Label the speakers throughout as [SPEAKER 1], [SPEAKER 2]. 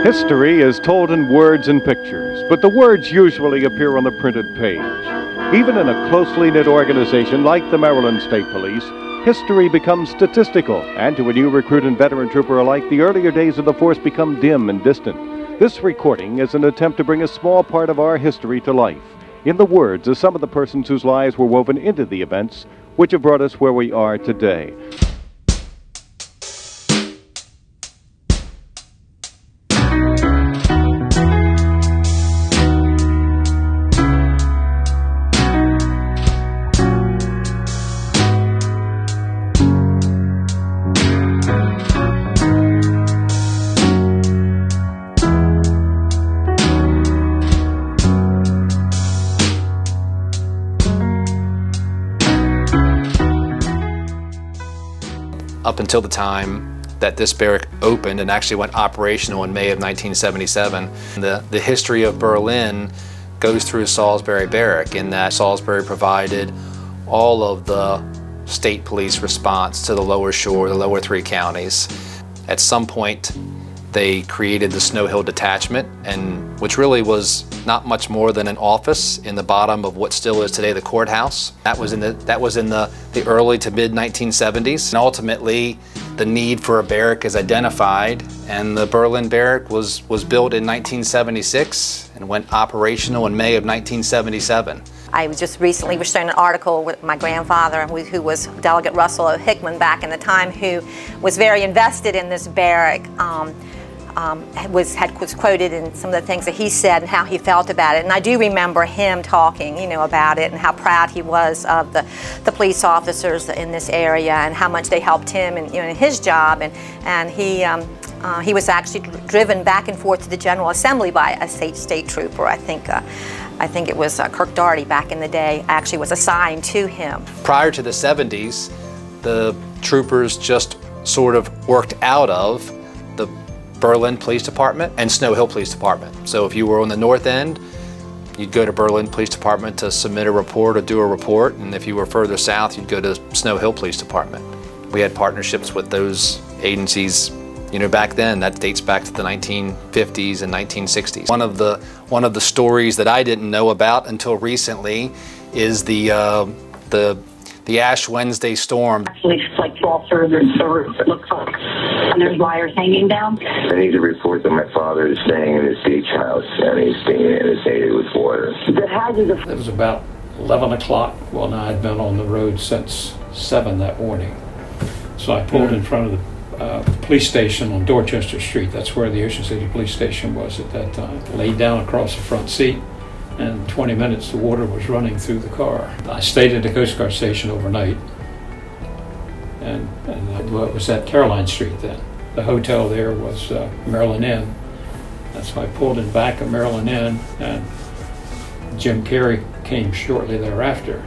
[SPEAKER 1] History is told in words and pictures, but the words usually appear on the printed page. Even in a closely knit organization like the Maryland State Police, history becomes statistical, and to a new recruit and veteran trooper alike, the earlier days of the force become dim and distant. This recording is an attempt to bring a small part of our history to life, in the words of some of the persons whose lives were woven into the events which have brought us where we are today.
[SPEAKER 2] Up until the time that this barrack opened and actually went operational in May of 1977, the history of Berlin goes through Salisbury Barrack, in that Salisbury provided all of the state police response to the lower shore, the lower three counties. At some point, they created the Snow Hill Detachment, which really was not much more than an office in the bottom of what still is today the courthouse. That was in the early to mid 1970s. And ultimately, the need for a barrack is identified, and the Berlin Barrack was built in 1976 and went operational in May of 1977.
[SPEAKER 3] I was just recently shown an article with my grandfather, who was Delegate Russell O. Hickman back in the time, who was very invested in this barrack. Was quoted in some of the things that he said and how he felt about it. And I do remember him talking, about it and how proud he was of the police officers in this area and how much they helped him in his job. And he was actually driven back and forth to the General Assembly by a state trooper. I think it was Kirk Doherty back in the day actually was assigned to him.
[SPEAKER 2] Prior to the 70s, the troopers just sort of worked out of the Berlin Police Department and Snow Hill Police Department. So if you were on the north end, you'd go to Berlin Police Department to submit a report or do a report, and if you were further south, you'd go to Snow Hill Police Department. We had partnerships with those agencies, back then. That dates back to the 1950s and 1960s. One of the stories that I didn't know about until recently is the Ash Wednesday storm.
[SPEAKER 4] Actually, it's like fall further and further, it looks like. And there's wires hanging down.
[SPEAKER 5] I need to report that my father is staying in his beach house, and he's being inundated with water.
[SPEAKER 6] It was about 11 o'clock when I had been on the road since 7 that morning. So I pulled in front of the police station on Dorchester Street. That's where the Ocean City Police Station was at that time. Laid down across the front seat, and in 20 minutes the water was running through the car. I stayed at the Coast Guard station overnight, and it was at Caroline Street then. The hotel there was Maryland Inn. That's why I pulled in back of Maryland Inn, and Jim Carey came shortly thereafter.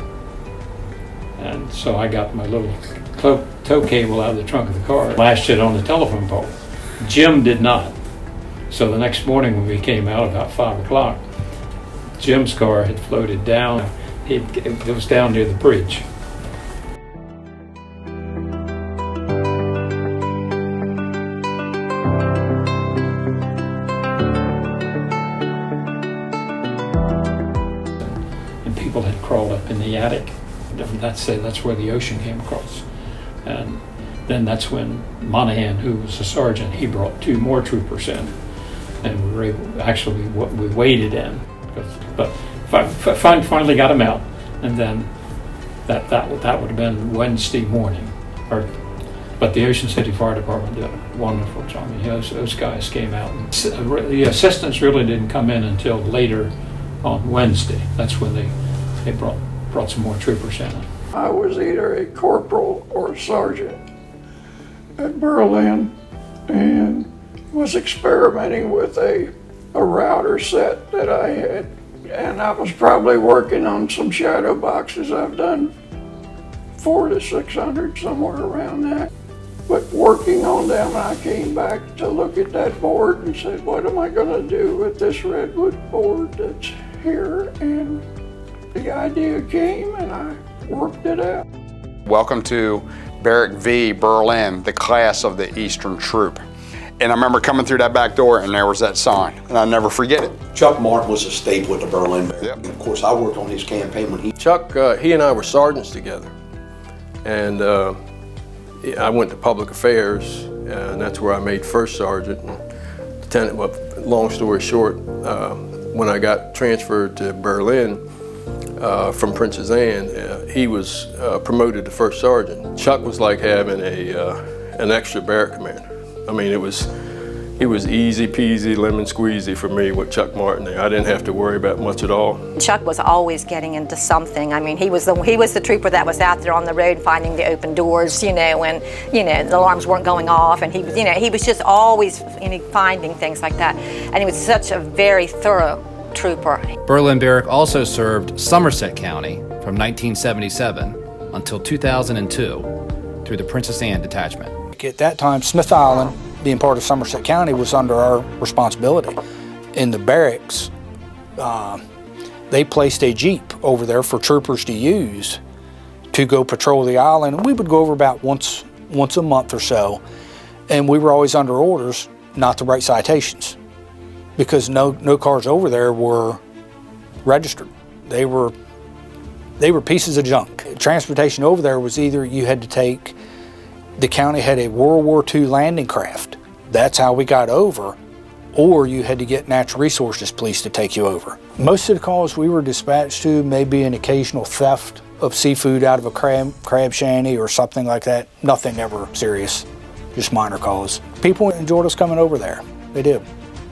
[SPEAKER 6] And so I got my little tow cable out of the trunk of the car, lashed it on the telephone pole. Jim did not. So the next morning when we came out about 5 o'clock, Jim's car had floated down. It was down near the bridge. And people had crawled up in the attic. That's where the ocean came across. And then that's when Monahan, who was a sergeant, he brought 2 more troopers in. And we waited in. But finally got him out, and then that would have been Wednesday morning. But the Ocean City Fire Department did a wonderful job. Those guys came out, and the assistants really didn't come in until later on Wednesday. That's when they brought some more troopers in.
[SPEAKER 7] I was either a corporal or a sergeant at Berlin, and was experimenting with a router set that I had, and I was probably working on some shadow boxes. I've done 400 to 600, somewhere around that. But working on them, I came back to look at that board and said, what am I going to do with this redwood board that's here? And the idea came, and I worked it out.
[SPEAKER 8] Welcome to Barrack V, Berlin, the class of the Eastern Troop. And I remember coming through that back door and there was that sign, and I'll never forget it.
[SPEAKER 9] Chuck Martin was a staple with the Berlin Barracks.
[SPEAKER 8] Yep.
[SPEAKER 9] Of course, I worked on his campaign when he...
[SPEAKER 10] Chuck, he and I were sergeants together. And I went to public affairs, and that's where I made first sergeant. And lieutenant, well, long story short, when I got transferred to Berlin from Princess Anne, he was promoted to first sergeant. Chuck was like having an extra barrack commander. I mean, it was easy peasy, lemon squeezy for me with Chuck Martin there. I didn't have to worry about much at all.
[SPEAKER 3] Chuck was always getting into something. I mean, he was the trooper that was out there on the road finding the open doors, you know, when, you know, the alarms weren't going off, and he was, you know, he was just always, you know, finding things like that. And he was such a very thorough trooper.
[SPEAKER 11] Berlin Barrack also served Somerset County from 1977 until 2002 through the Princess Anne Detachment.
[SPEAKER 12] At that time, Smith Island, being part of Somerset County, was under our responsibility. In the barracks, they placed a Jeep over there for troopers to use to go patrol the island. And we would go over about once a month or so, and we were always under orders not to write citations because no cars over there were registered. They were pieces of junk. Transportation over there was either you had to take, the county had a World War II landing craft. That's how we got over, or you had to get Natural Resources Police to take you over. Most of the calls we were dispatched to may be an occasional theft of seafood out of a crab shanty or something like that. Nothing ever serious, just minor calls. People enjoyed us coming over there. They did.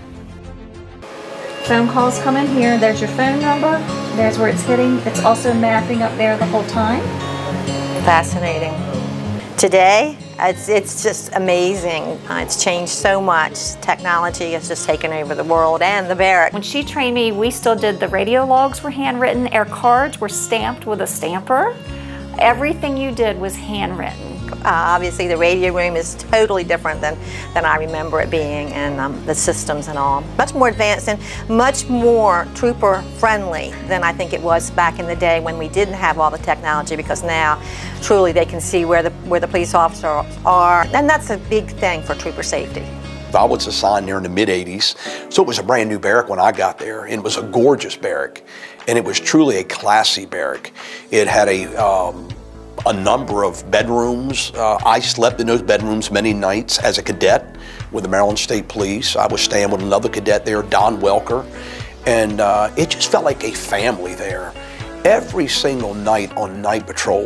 [SPEAKER 13] Phone calls come in here. There's your phone number. There's where it's hitting. It's also mapping up there the whole time.
[SPEAKER 3] Fascinating. Today, it's just amazing. It's changed so much. Technology has just taken over the world and the barrack.
[SPEAKER 13] When she trained me, we still did the radio logs were handwritten. Our cards were stamped with a stamper. Everything you did was handwritten.
[SPEAKER 3] Obviously, the radio room is totally different than I remember it being, and the systems and all. Much more advanced and much more trooper-friendly than I think it was back in the day when we didn't have all the technology, because now, truly, they can see where the police officers are, and that's a big thing for trooper safety.
[SPEAKER 9] I was assigned there in the mid-'80s, so it was a brand new barrack when I got there, and it was a gorgeous barrack, and it was truly a classy barrack. It had a number of bedrooms. I slept in those bedrooms many nights as a cadet with the Maryland State Police. I was staying with another cadet there, Don Welker, and it just felt like a family there. Every single night on night patrol,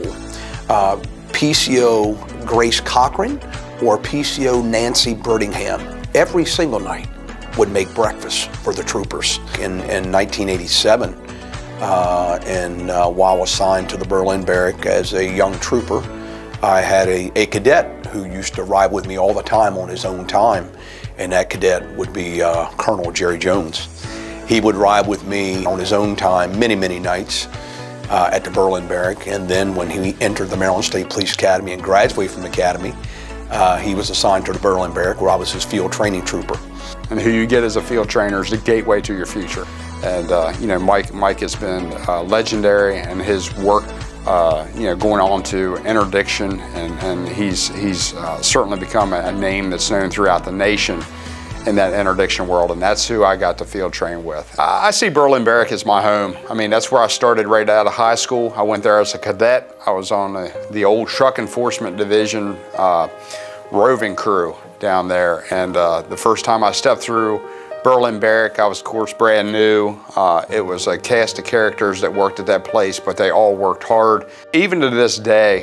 [SPEAKER 9] PCO Grace Cochran or PCO Nancy Birdingham, every single night would make breakfast for the troopers. In 1987, while assigned to the Berlin Barrack as a young trooper, I had a cadet who used to ride with me all the time on his own time, and that cadet would be Colonel Jerry Jones. He would ride with me on his own time many, many nights at the Berlin Barrack, and then when he entered the Maryland State Police Academy and graduated from the academy, he was assigned to the Berlin Barrack, where I was his field training trooper.
[SPEAKER 8] And who you get as a field trainer is the gateway to your future. And you know, Mike has been legendary in his work, you know, going on to interdiction, and he's certainly become a name that's known throughout the nation in that interdiction world, and that's who I got to field train with. I see Berlin Barrack as my home. I mean, that's where I started right out of high school. I went there as a cadet. I was on the old Truck Enforcement Division roving crew down there, and the first time I stepped through Berlin Barrack, I was, of course, brand new. It was a cast of characters that worked at that place, but they all worked hard. Even to this day,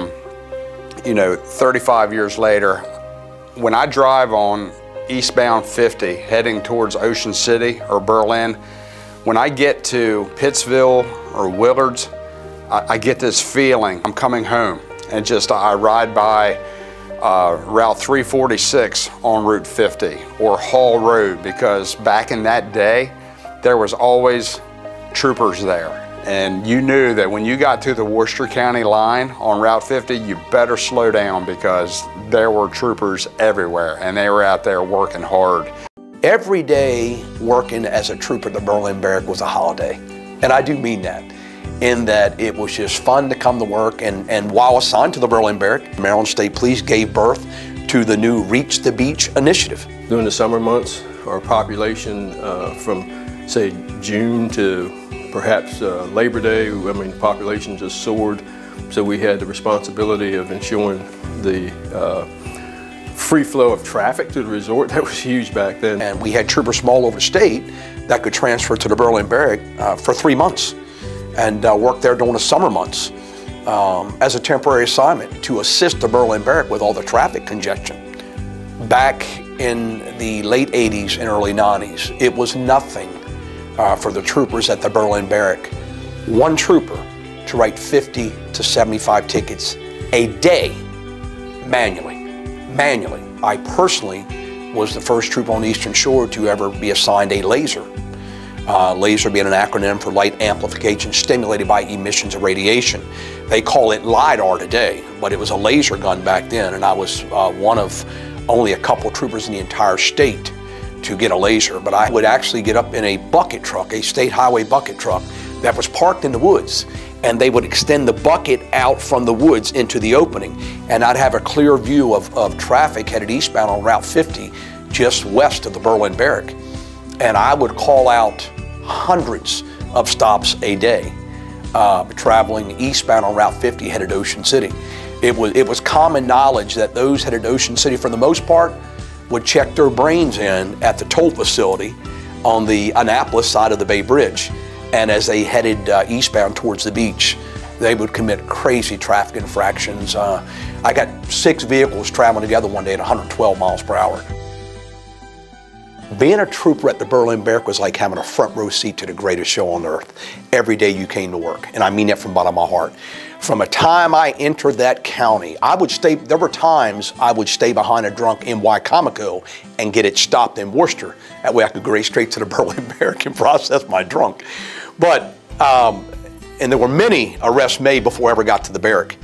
[SPEAKER 8] you know, 35 years later, when I drive on eastbound 50 heading towards Ocean City or Berlin, when I get to Pittsville or Willards, I get this feeling I'm coming home, and just I ride by Route 346 on Route 50 or Hall Road, because back in that day there was always troopers there, and you knew that when you got to the Worcester County line on Route 50, you better slow down, because there were troopers everywhere and they were out there working hard.
[SPEAKER 9] Every day working as a trooper at the Berlin Barrack was a holiday, and I do mean that, in that it was just fun to come to work. And while assigned to the Berlin Barrack, Maryland State Police gave birth to the new Reach the Beach initiative.
[SPEAKER 10] During the summer months, our population from, say, June to perhaps Labor Day, I mean, the population just soared. So we had the responsibility of ensuring the free flow of traffic to the resort. That was huge back then.
[SPEAKER 9] And we had troopers from all over the state that could transfer to the Berlin Barrack for 3 months and work there during the summer months as a temporary assignment to assist the Berlin Barrack with all the traffic congestion. Back in the late 80s and early 90s, it was nothing for the troopers at the Berlin Barrack. One trooper to write 50 to 75 tickets a day manually. I personally was the first troop on the Eastern Shore to ever be assigned a laser. Laser being an acronym for light amplification stimulated by emissions of radiation. They call it LIDAR today, but it was a laser gun back then, and I was one of only a couple troopers in the entire state to get a laser. But I would actually get up in a bucket truck, a state highway bucket truck that was parked in the woods, and they would extend the bucket out from the woods into the opening, and I'd have a clear view of traffic headed eastbound on Route 50 just west of the Berlin Barrack. And I would call out hundreds of stops a day traveling eastbound on Route 50 headed Ocean City. It was common knowledge that those headed Ocean City, for the most part, would check their brains in at the toll facility on the Annapolis side of the Bay Bridge. And as they headed eastbound towards the beach, they would commit crazy traffic infractions. I got 6 vehicles traveling together one day at 112 miles per hour. Being a trooper at the Berlin Barrack was like having a front row seat to the greatest show on earth. Every day you came to work, and I mean that from the bottom of my heart. From the time I entered that county, there were times I would stay behind a drunk in Wicomico and get it stopped in Worcester. That way I could go right straight to the Berlin Barrack and process my drunk. But, and there were many arrests made before I ever got to the barrack.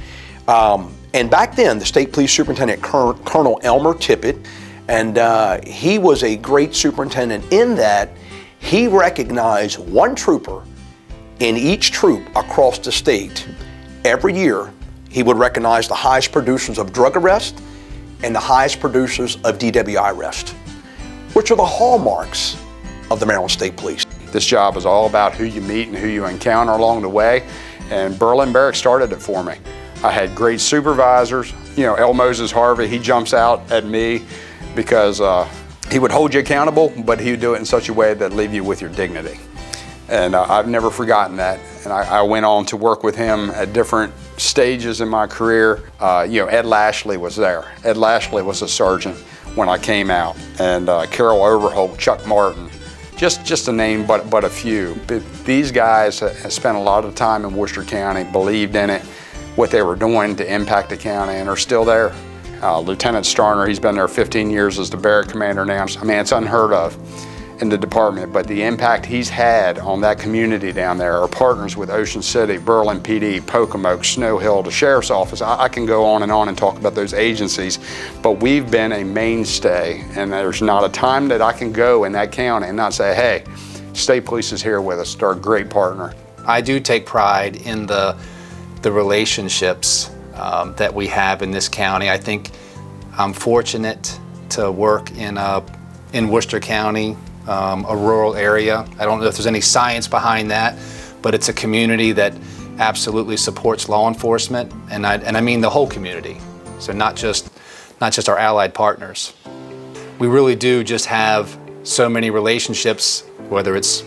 [SPEAKER 9] And back then, the State Police Superintendent, Colonel Elmer Tippett, and he was a great superintendent in that he recognized one trooper in each troop across the state. Every year, he would recognize the highest producers of drug arrest and the highest producers of DWI arrest, which are the hallmarks of the Maryland State Police.
[SPEAKER 8] This job is all about who you meet and who you encounter along the way, and Berlin Barrack started it for me. I had great supervisors. You know, L. Moses Harvey, he jumps out at me because he would hold you accountable, but he would do it in such a way that leave you with your dignity. And I've never forgotten that. And I went on to work with him at different stages in my career. You know, Ed Lashley was there. Ed Lashley was a sergeant when I came out, and Carol Overholt, Chuck Martin, just to name but a few. But these guys have spent a lot of time in Worcester County, believed in it, what they were doing to impact the county, and are still there. Lieutenant Starner, he's been there 15 years as the barrack commander now. I mean, it's unheard of in the department, but the impact he's had on that community down there, our partners with Ocean City, Berlin PD, Pocomoke, Snow Hill, the Sheriff's Office, I can go on and talk about those agencies, but we've been a mainstay, and there's not a time that I can go in that county and not say, hey, State Police is here with us, they're a great partner.
[SPEAKER 2] I do take pride in the relationships that we have in this county. I think I'm fortunate to work in Worcester County, a rural area. I don't know if there's any science behind that, but it's a community that absolutely supports law enforcement, and I mean the whole community. So not just our allied partners. We really do just have so many relationships, whether it's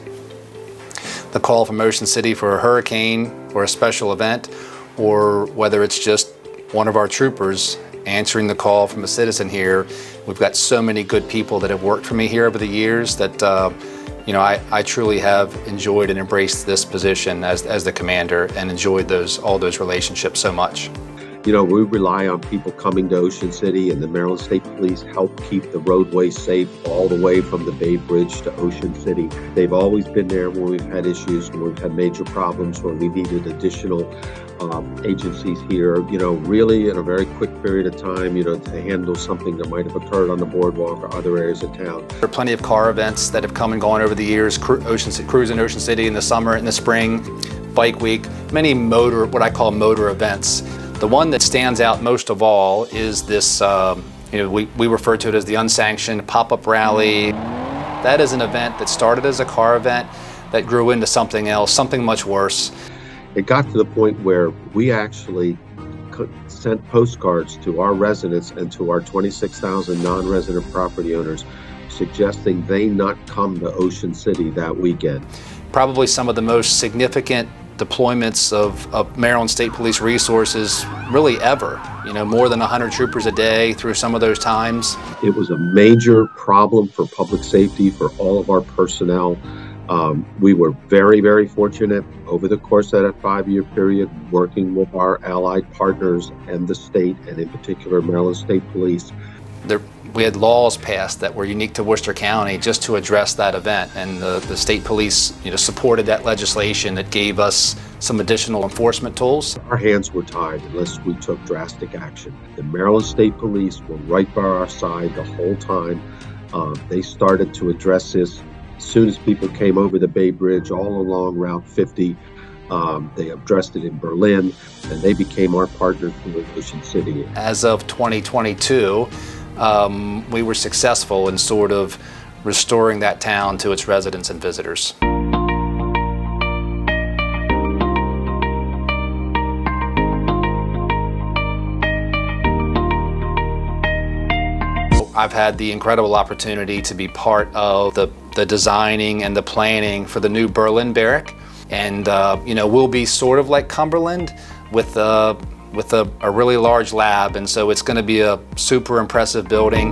[SPEAKER 2] the call from Ocean City for a hurricane or a special event, or whether it's just one of our troopers answering the call from a citizen here. We've got so many good people that have worked for me here over the years that you know, I truly have enjoyed and embraced this position as the commander, and enjoyed all those relationships so much.
[SPEAKER 14] You know, we rely on people coming to Ocean City, and the Maryland State Police help keep the roadways safe all the way from the Bay Bridge to Ocean City. They've always been there when we've had issues, when we've had major problems, when we needed additional agencies here, you know, really in a very quick period of time, you know, to handle something that might have occurred on the boardwalk or other areas of town.
[SPEAKER 2] There are plenty of car events that have come and gone over the years, cruise in Ocean City in the summer and the spring, Bike Week, many what I call motor events. The one that stands out most of all is this You know, we refer to it as the unsanctioned pop-up rally. That is an event that started as a car event that grew into something else, something much worse.
[SPEAKER 14] It got to the point where we actually sent postcards to our residents and to our 26,000 non-resident property owners suggesting they not come to Ocean City that weekend.
[SPEAKER 2] Probably some of the most significant deployments of Maryland State Police resources really ever. You know, more than 100 troopers a day through some of those times.
[SPEAKER 14] It was a major problem for public safety for all of our personnel. We were very, very fortunate over the course of that 5-year period, working with our allied partners and the state, and in particular Maryland State Police.
[SPEAKER 2] We had laws passed that were unique to Worcester County just to address that event, and the state police, you know, supported that legislation that gave us some additional enforcement tools.
[SPEAKER 14] Our hands were tied unless we took drastic action. The Maryland State Police were right by our side the whole time. They started to address this as soon as people came over the Bay Bridge all along Route 50. They addressed it in Berlin, and they became our partners in Ocean City.
[SPEAKER 2] As of 2022, we were successful in sort of restoring that town to its residents and visitors. I've had the incredible opportunity to be part of the designing and the planning for the new Berlin Barrack. And you know, we'll be sort of like Cumberland with a really large lab, and so it's going to be a super impressive building.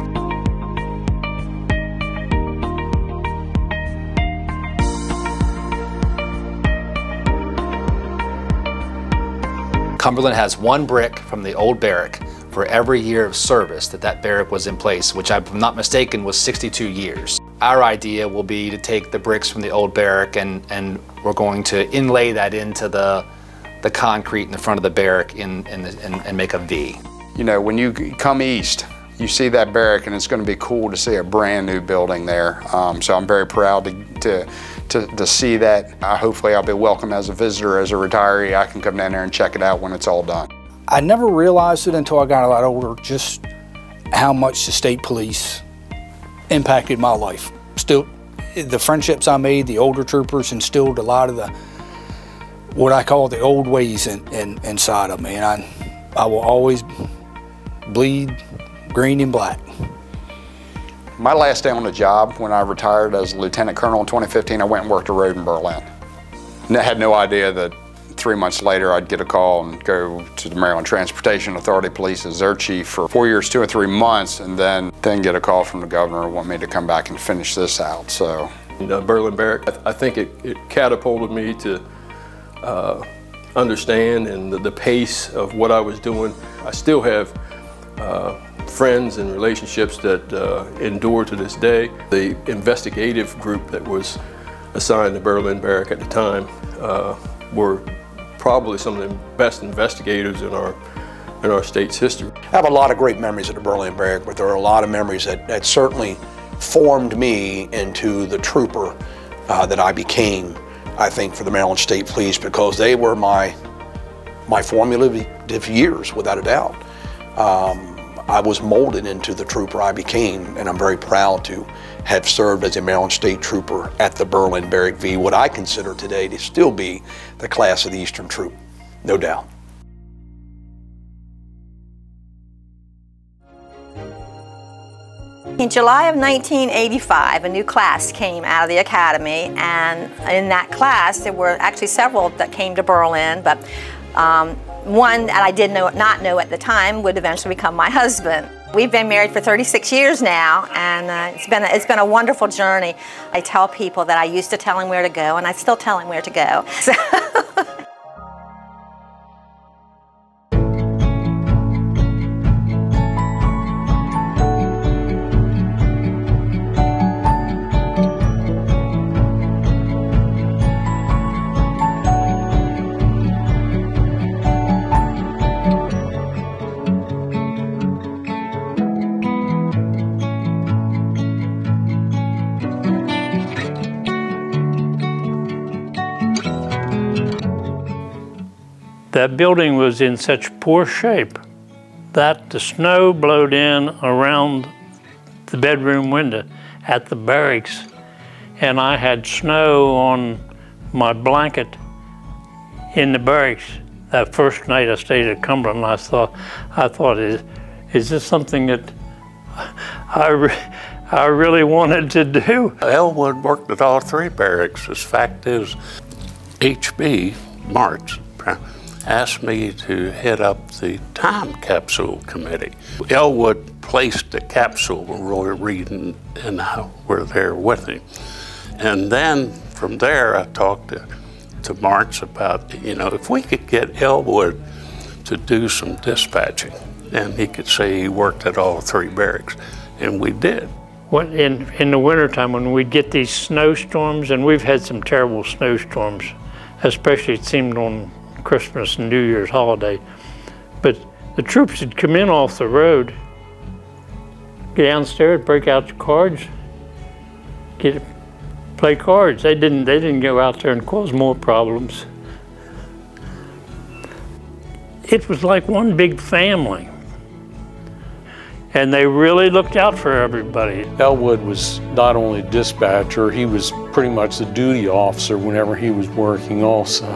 [SPEAKER 2] Cumberland has one brick from the old barrack for every year of service that barrack was in place, which, if I'm not mistaken, was 62 years. Our idea will be to take the bricks from the old barrack and we're going to inlay that into the concrete in the front of the barrack and make a V.
[SPEAKER 8] You know, when you come east, you see that barrack, and it's going to be cool to see a brand new building there. So I'm very proud to see that. Hopefully I'll be welcome as a visitor, as a retiree. I can come down there and check it out when it's all done.
[SPEAKER 12] I never realized it until I got a lot older, just how much the state police impacted my life. Still, the friendships I made, the older troopers instilled a lot of the, what I call the old ways inside of me. And I will always bleed green and black.
[SPEAKER 8] My last day on the job, when I retired as a lieutenant colonel in 2015, I went and worked a road in Berlin. And I had no idea that 3 months later I'd get a call and go to the Maryland Transportation Authority Police as their chief for 4 years, 2 or 3 months, and then get a call from the governor and want me to come back and finish this out. So,
[SPEAKER 10] Berlin Barrack, I think it catapulted me to understand and the pace of what I was doing. I still have friends and relationships that endure to this day. The investigative group that was assigned to Berlin Barrack at the time were probably some of the best investigators in our state's history.
[SPEAKER 9] I have a lot of great memories of the Berlin Barrack, but there are a lot of memories that certainly formed me into the trooper that I became, I think, for the Maryland State Police, because they were my formative years, without a doubt. I was molded into the trooper I became, and I'm very proud to have served as a Maryland State Trooper at the Berlin Barrack V, what I consider today to still be the class of the Eastern Troop, no doubt.
[SPEAKER 3] In July of 1985, a new class came out of the academy, and in that class there were actually several that came to Berlin, but one that I did not know at the time would eventually become my husband. We've been married for 36 years now, and it's been a wonderful journey. I tell people that I used to tell him where to go, and I still tell him where to go.
[SPEAKER 15] That building was in such poor shape
[SPEAKER 6] that the snow blowed in around the bedroom window at the barracks, and I had snow on my blanket in the barracks. That first night I stayed at Cumberland, I thought, is this something that I really wanted to do?
[SPEAKER 15] Elwood worked at all three barracks. The fact is, H.B. March asked me to head up the time capsule committee. Elwood placed the capsule when Roy Reed and I were there with him. And then from there I talked to March about, if we could get Elwood to do some dispatching, and he could say he worked at all three barracks, and we did.
[SPEAKER 6] In the wintertime when we'd get these snowstorms, and we've had some terrible snowstorms, especially it seemed on Christmas and New Year's holiday, but the troops would come in off the road, get downstairs, break out the cards, play cards. They didn't go out there and cause more problems. It was like one big family, and they really looked out for everybody.
[SPEAKER 16] Elwood was not only a dispatcher, he was pretty much the duty officer whenever he was working also.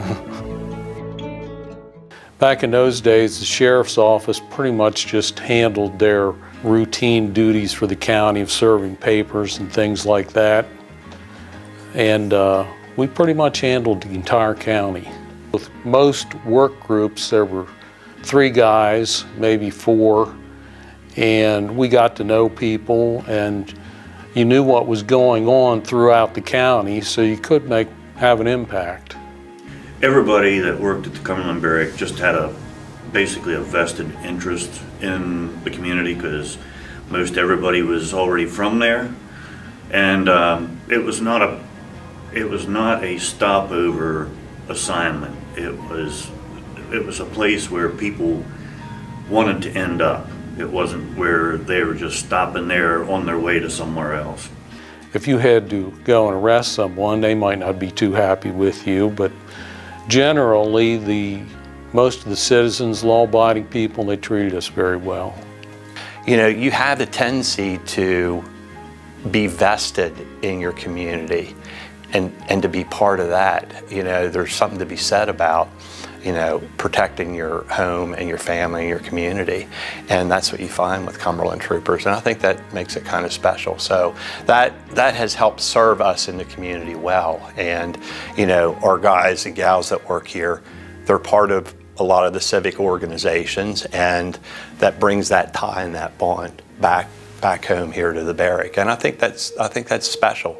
[SPEAKER 16] Back in those days, the sheriff's office pretty much just handled their routine duties for the county of serving papers and things like that. And we pretty much handled the entire county. With most work groups, there were 3 guys, maybe 4, and we got to know people, and you knew what was going on throughout the county, so you could have an impact.
[SPEAKER 17] Everybody that worked at the Cumberland Barrack just had basically a vested interest in the community, because most everybody was already from there, and it was not a stopover assignment. It was a place where people wanted to end up. It wasn't where they were just stopping there on their way to somewhere else.
[SPEAKER 16] If you had to go and arrest someone, they might not be too happy with you, but generally most of the citizens, law-abiding people, they treated us very well.
[SPEAKER 9] You have the tendency to be vested in your community and to be part of that. There's something to be said about, protecting your home and your family and your community. And that's what you find with Cumberland Troopers. And I think that makes it kind of special. So that has helped serve us in the community well. And, our guys and gals that work here, they're part of a lot of the civic organizations, and that brings that tie and that bond back home here to the barrack. And I think that's special.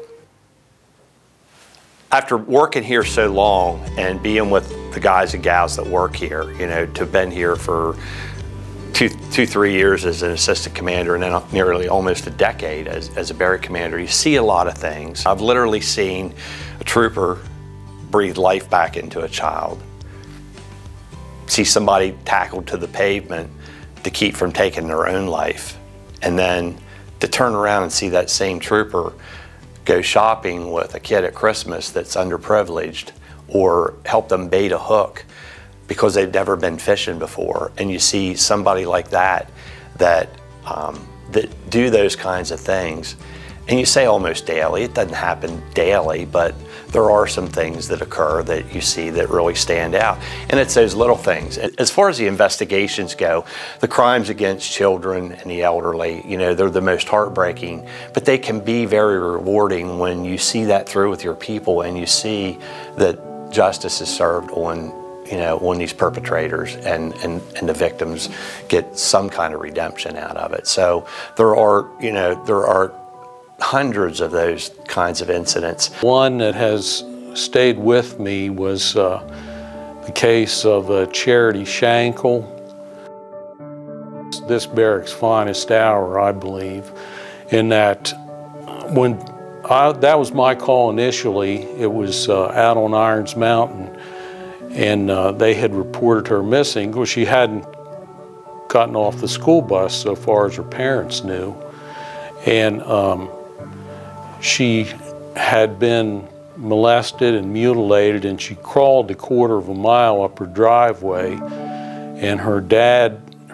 [SPEAKER 9] After working here so long and being with the guys and gals that work here, to have been here for 3 years as an assistant commander, and then nearly almost a decade as a barrack commander, you see a lot of things. I've literally seen a trooper breathe life back into a child, see somebody tackled to the pavement to keep from taking their own life, and then to turn around and see that same trooper go shopping with a kid at Christmas that's underprivileged, or help them bait a hook because they've never been fishing before. And you see somebody like that do those kinds of things. And you say almost daily. It doesn't happen daily, but there are some things that occur that you see that really stand out. And it's those little things. As far as the investigations go, the crimes against children and the elderly, they're the most heartbreaking, but they can be very rewarding when you see that through with your people and you see that justice is served on these perpetrators, and the victims get some kind of redemption out of it. So there are hundreds of those kinds of incidents.
[SPEAKER 16] One that has stayed with me was the case of Charity Shankle. This barrack's finest hour, I believe, in that when that was my call initially, it was out on Irons Mountain, and they had reported her missing because she hadn't gotten off the school bus so far as her parents knew. And she had been molested and mutilated, and she crawled a quarter of a mile up her driveway, and her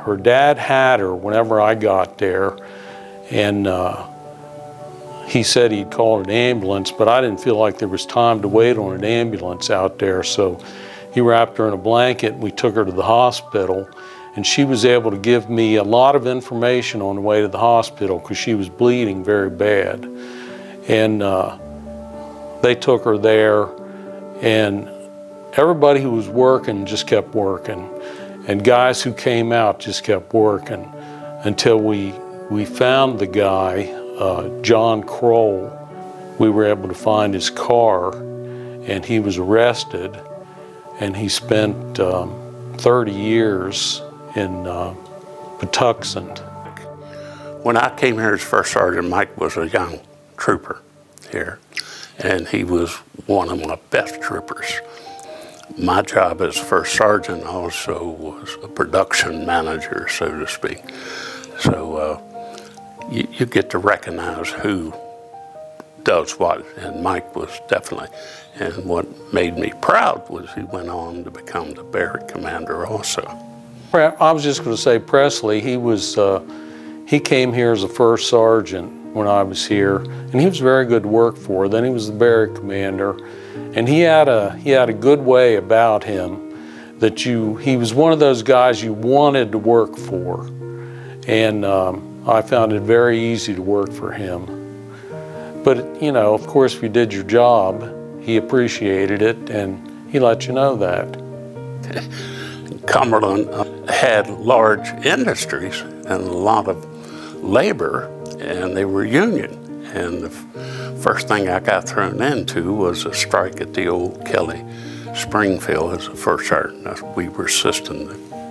[SPEAKER 16] her dad had her whenever I got there, and he said he'd called an ambulance, but I didn't feel like there was time to wait on an ambulance out there, so he wrapped her in a blanket and we took her to the hospital, and she was able to give me a lot of information on the way to the hospital because she was bleeding very bad. And they took her there, and everybody who was working just kept working, and guys who came out just kept working until we found the guy, John Kroll. We were able to find his car, and he was arrested, and he spent 30 years in Patuxent.
[SPEAKER 15] When I came here as first sergeant, Mike was a young trooper here, and he was one of my best troopers. My job as first sergeant also was a production manager, so to speak. So you get to recognize who does what, and Mike was definitely. And what made me proud was he went on to become the barrack commander also.
[SPEAKER 16] I was just going to say Presley, he came here as a first sergeant when I was here, and he was very good to work for. Then he was the barrack commander, and he had a good way about him that he was one of those guys you wanted to work for, and I found it very easy to work for him. But you know, of course, if you did your job, he appreciated it, and he let you know that.
[SPEAKER 15] Cumberland had large industries and a lot of labor, and they were union. And the first thing I got thrown into was a strike at the old Kelly Springfield as a first sergeant. We were assisting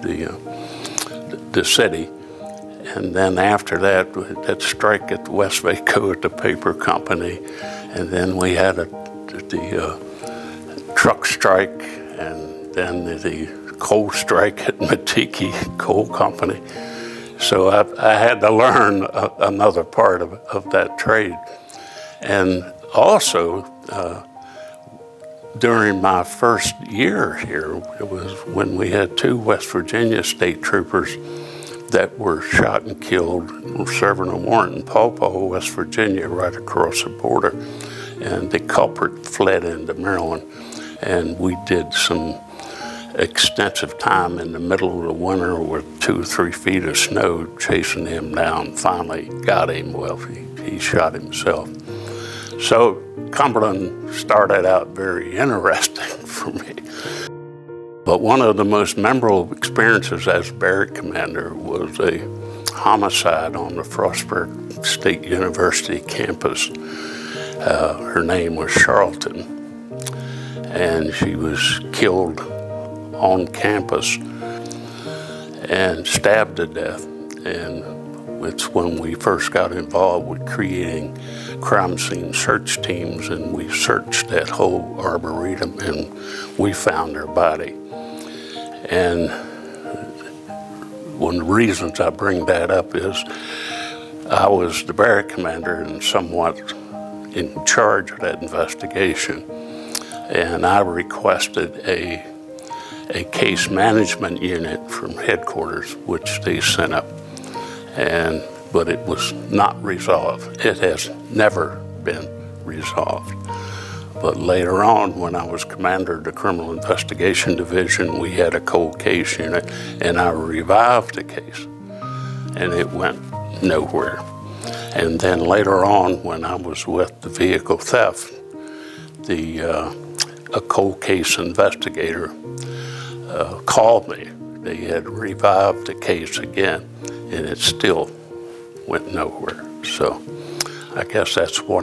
[SPEAKER 15] the city. And then after that, that strike at the Westvaco at the paper company. And then we had the truck strike, and then the coal strike at Matiki Coal Company. So I had to learn another part of that trade. And also, during my first year here, it was when we had 2 West Virginia state troopers that were shot and killed serving a warrant in Paw Paw, West Virginia, right across the border. And the culprit fled into Maryland, and we did some extensive time in the middle of the winter with 2 or 3 feet of snow chasing him down. Finally got him. Well, he shot himself. So Cumberland started out very interesting for me. But one of the most memorable experiences as barrack commander was a homicide on the Frostburg State University campus. Her name was Charlton, and she was killed on campus and stabbed to death. And it's when we first got involved with creating crime scene search teams, and we searched that whole arboretum and we found her body. And one of the reasons I bring that up is I was the barrack commander and somewhat in charge of that investigation, and I requested a case management unit from headquarters, which they sent up, but it was not resolved. It has never been resolved. But later on, when I was commander of the Criminal Investigation Division, we had a cold case unit, and I revived the case, and it went nowhere. And then later on, when I was with the vehicle theft, a cold case investigator called me. They had revived the case again, and it still went nowhere. So I guess that's one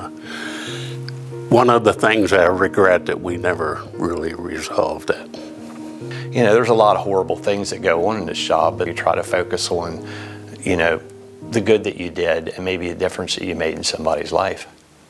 [SPEAKER 15] of the things I regret, that we never really resolved that.
[SPEAKER 18] You know, there's a lot of horrible things that go on in this job, but you try to focus on, you know, the good that you did and maybe the difference that you made in somebody's life.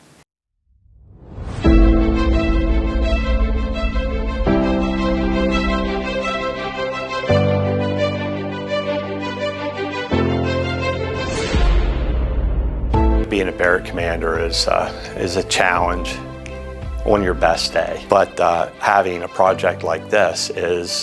[SPEAKER 18] Being a barrack commander is a challenge on your best day, but having a project like this is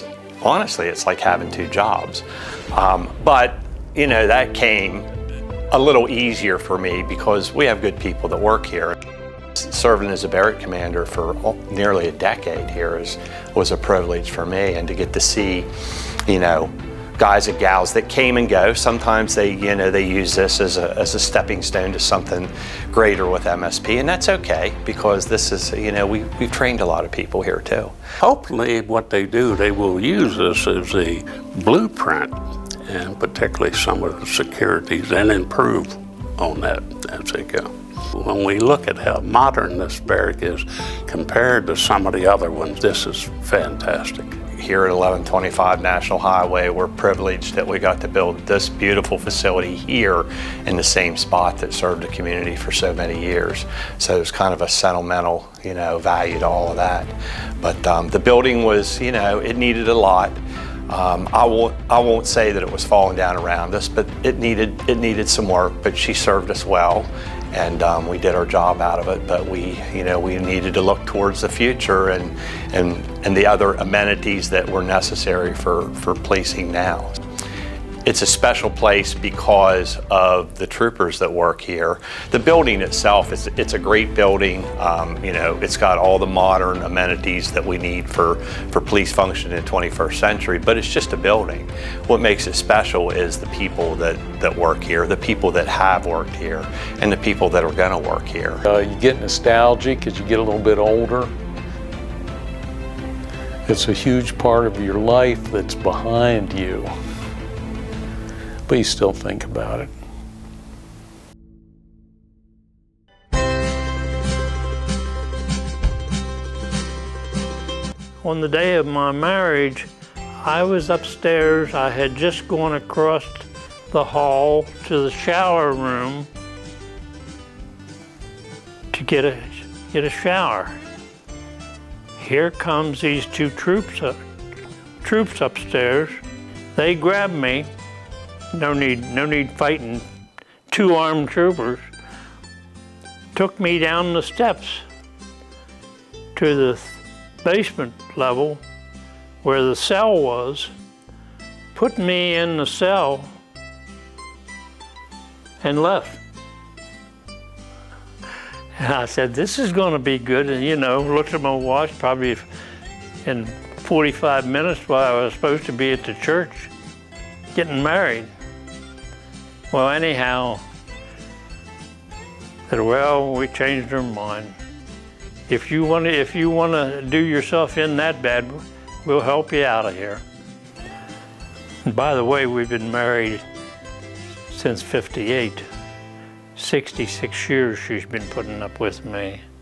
[SPEAKER 18] honestly, it's like having 2 jobs. But, you know, that came a little easier for me because we have good people that work here. Serving as a barrack commander for nearly a decade here was a privilege for me, and to get to see, you know, guys and gals that came and go. Sometimes they, you know, they use this as a stepping stone to something greater with MSP, and that's okay because this is, you know, we've trained a lot of people here too.
[SPEAKER 15] Hopefully what they do, they will use this as a blueprint, and particularly some of the securities, and improve on that as they go. When we look at how modern this barrack is compared to some of the other ones, this is fantastic.
[SPEAKER 18] Here at 1125 National Highway, we're privileged that we got to build this beautiful facility here in the same spot that served the community for so many years. So there's kind of a sentimental, you know, value to all of that. But the building was, you know, it needed a lot. I won't say that it was falling down around us, but it needed some work. But she served us well, and we did our job out of it. But we needed to look towards the future and the other amenities that were necessary for policing now. It's a special place because of the troopers that work here. The building itself, it's a great building. You know, it's got all the modern amenities that we need for police function in the 21st century, but it's just a building. What makes it special is the people that work here, the people that have worked here, and the people that are gonna work here.
[SPEAKER 16] You get nostalgic as you get a little bit older. It's a huge part of your life that's behind you. But you still think about it.
[SPEAKER 19] On the day of my marriage, I was upstairs. I had just gone across the hall to the shower room to get a shower. Here comes these 2 troops upstairs. They grabbed me. No need fighting. 2 armed troopers took me down the steps to the basement level where the cell was, put me in the cell, and left. And I said, this is going to be good. And, you know, looked at my watch, probably in 45 minutes while I was supposed to be at the church getting married. Well, anyhow, said, well, we changed our mind. If you want to do yourself in that bad, we'll help you out of here. And by the way, we've been married since '58. 66 years she's been putting up with me.